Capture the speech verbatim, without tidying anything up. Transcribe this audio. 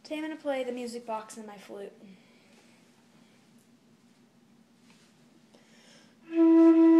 Today I'm going to play the music box in my flute.